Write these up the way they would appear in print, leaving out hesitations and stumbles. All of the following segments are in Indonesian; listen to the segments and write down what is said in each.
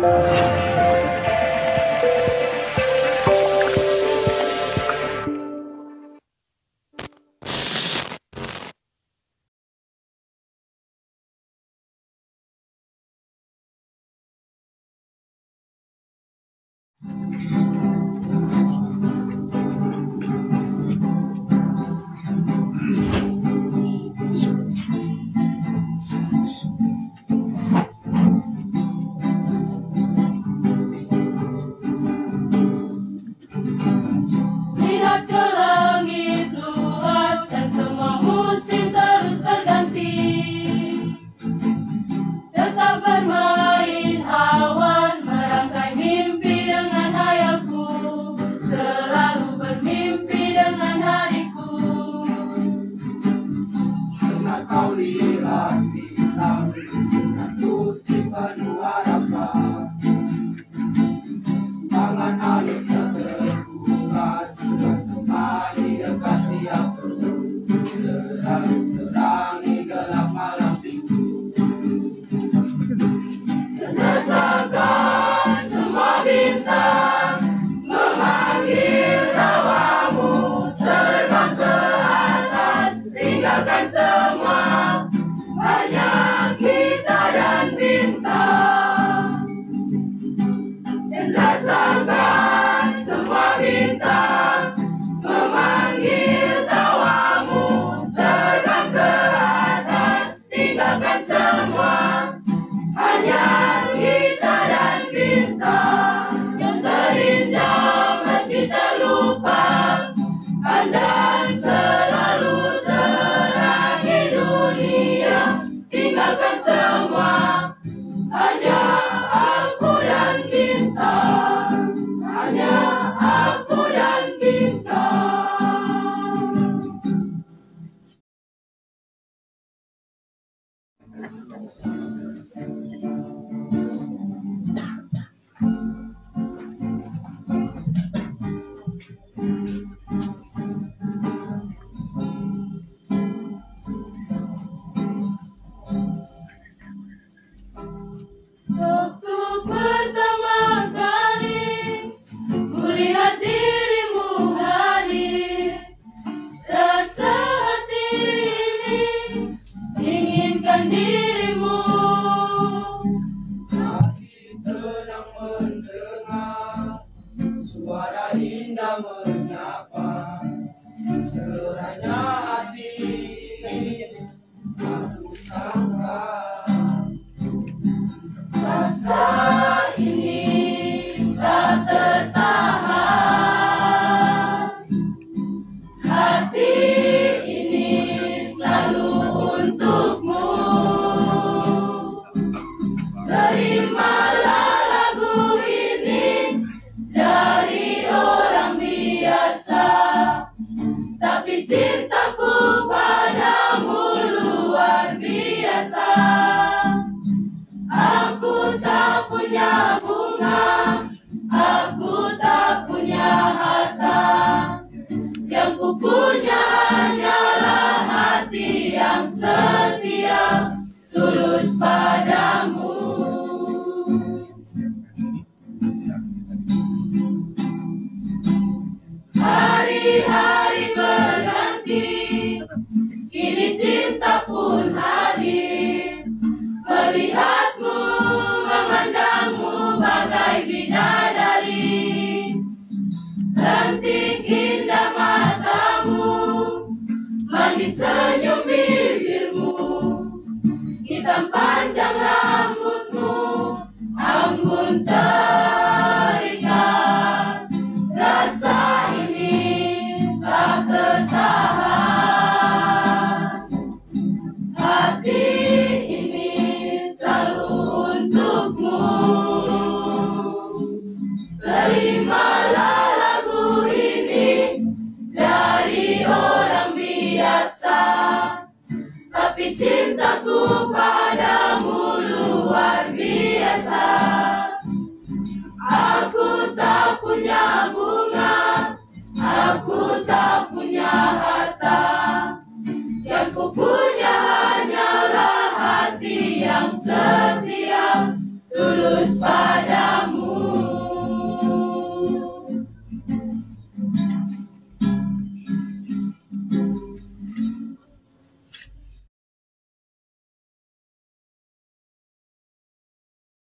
Setia, tulus pada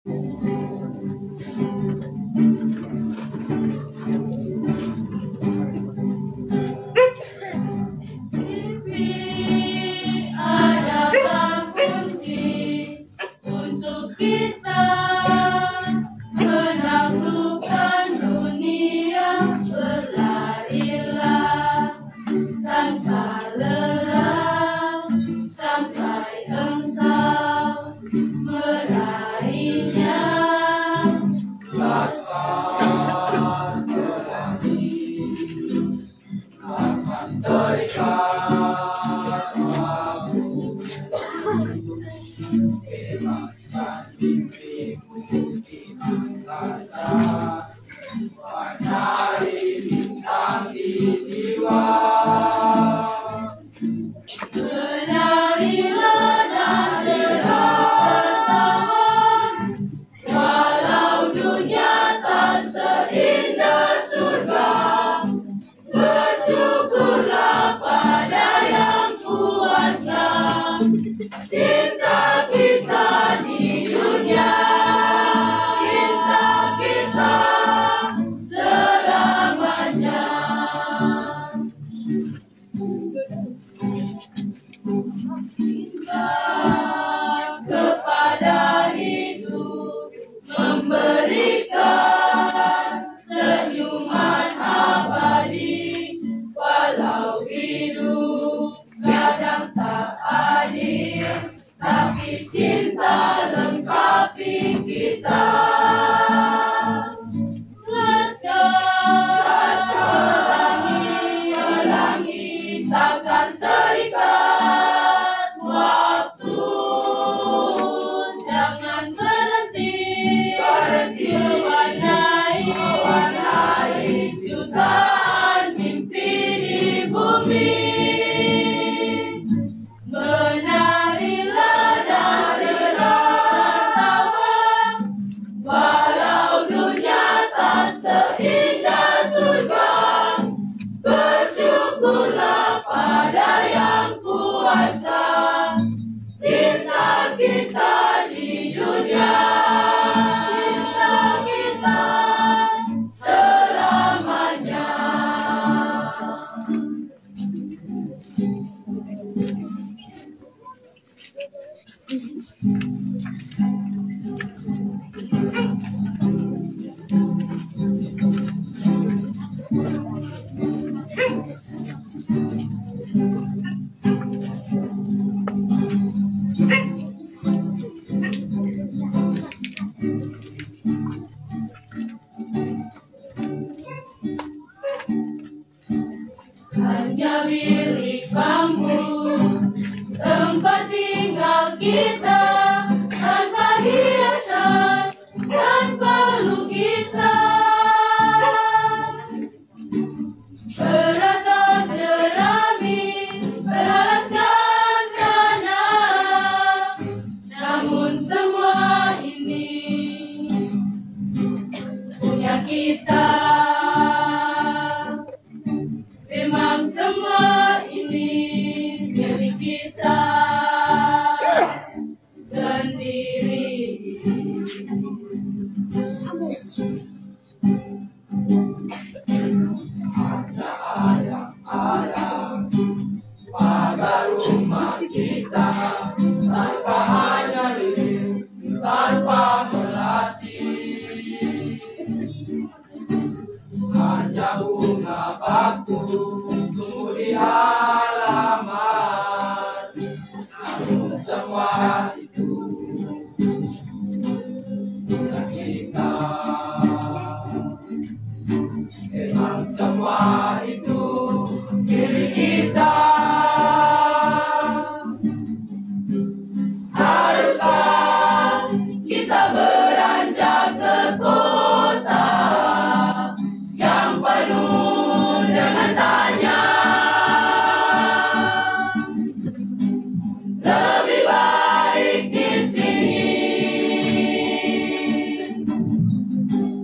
adalah kunci untuk kita menaklukkan dunia. Berlarilah tanpa lelah sampai engkau meraihnya. Laskar pelangi akan terikat aku, bebaskan mimpiku di angkasa, warnai bintang di jiwa. Menarilah dan tertawa, walau dunia tak seindah surga. Bersyukurlah pada yang kuasa, cinta kita di dunia, cinta kita selamanya. Kepada hidup memberikan senyuman abadi, walau hidup kadang tak adil, tapi cinta lengkapi kita. Pelangi takkan terikat waktu, jangan berhenti mewarnai jutaan mimpi di bumi. Menarilah dan tertawa, walau dunia tak seindah surga. Bersyukurlah pada yang kuasa, cinta kita di dunia, cinta kita selamanya. Hanya milik bambu tempat tinggal kita, tanpa hiasan, tanpa lukisan. Beratap jerami beralaskan tanah, namun semua ini punya kita. Memang semua ini milik kita sendiri. Hanya ayam-ayam pagar rumah kita, tanpa hanya lift, tanpa pelatih. Hanya bunga batu tumbuh di halaman, namun semua itu punya kita. Memang semua itu milik kita. Haruskah kita beranjak ke kota yang penuh dengan tanya? Lebih baik di sini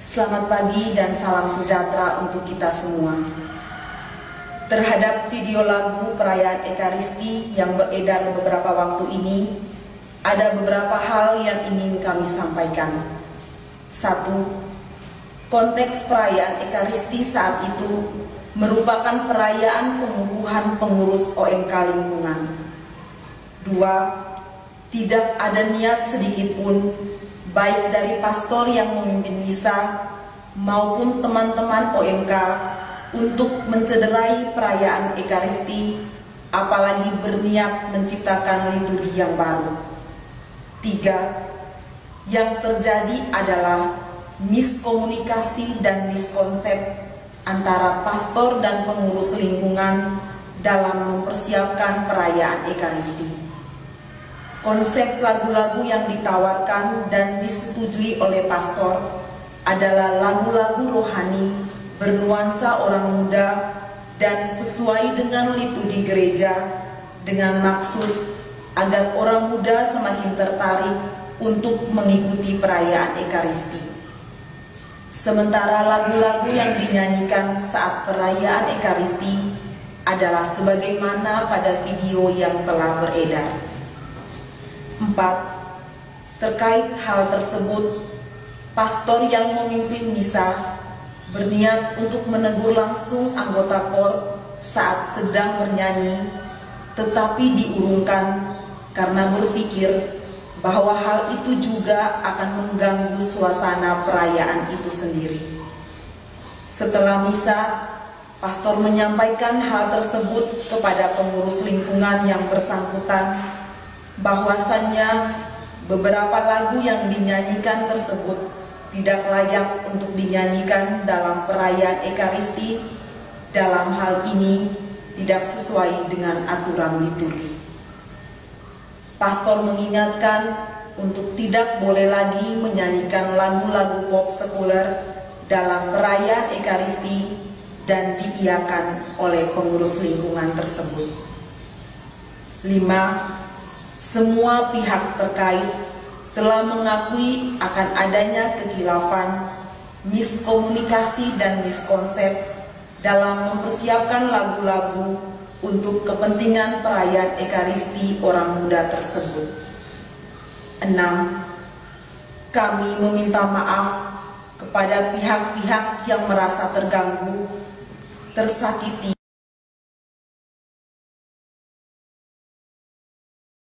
Selamat pagi dan salam sejahtera untuk kita semua. Terhadap video lagu perayaan Ekaristi yang beredar beberapa waktu ini, ada beberapa hal yang ingin kami sampaikan. 1. Konteks perayaan Ekaristi saat itu merupakan perayaan pengukuhan pengurus OMK lingkungan. 2. Tidak ada niat sedikit pun, baik dari pastor yang memimpin misa maupun teman-teman OMK, untuk mencederai perayaan Ekaristi, apalagi berniat menciptakan liturgi yang baru. 3. Yang terjadi adalah miskomunikasi dan miskonsep antara pastor dan pengurus lingkungan dalam mempersiapkan perayaan Ekaristi. Konsep lagu-lagu yang ditawarkan dan disetujui oleh pastor adalah lagu-lagu rohani bernuansa orang muda dan sesuai dengan liturgi gereja, dengan maksud agar orang muda semakin tertarik untuk mengikuti perayaan Ekaristi. Sementara lagu-lagu yang dinyanyikan saat perayaan Ekaristi adalah sebagaimana pada video yang telah beredar. 4. Terkait hal tersebut, pastor yang memimpin misa berniat untuk menegur langsung anggota KOR saat sedang bernyanyi, tetapi diurungkan karena berpikir bahwa hal itu juga akan mengganggu suasana perayaan itu sendiri. Setelah misa, pastor menyampaikan hal tersebut kepada pengurus lingkungan yang bersangkutan, bahwasannya beberapa lagu yang dinyanyikan tersebut tidak layak untuk dinyanyikan dalam perayaan Ekaristi. Dalam hal ini tidak sesuai dengan aturan liturgi. Pastor mengingatkan untuk tidak boleh lagi menyanyikan lagu-lagu pop sekuler dalam perayaan Ekaristi dan diiyakan oleh pengurus lingkungan tersebut. 5. Semua pihak terkait telah mengakui akan adanya kekhilafan, miskomunikasi dan miskonsep dalam mempersiapkan lagu-lagu untuk kepentingan perayaan Ekaristi orang muda tersebut. 6. Kami meminta maaf kepada pihak-pihak yang merasa terganggu, tersakiti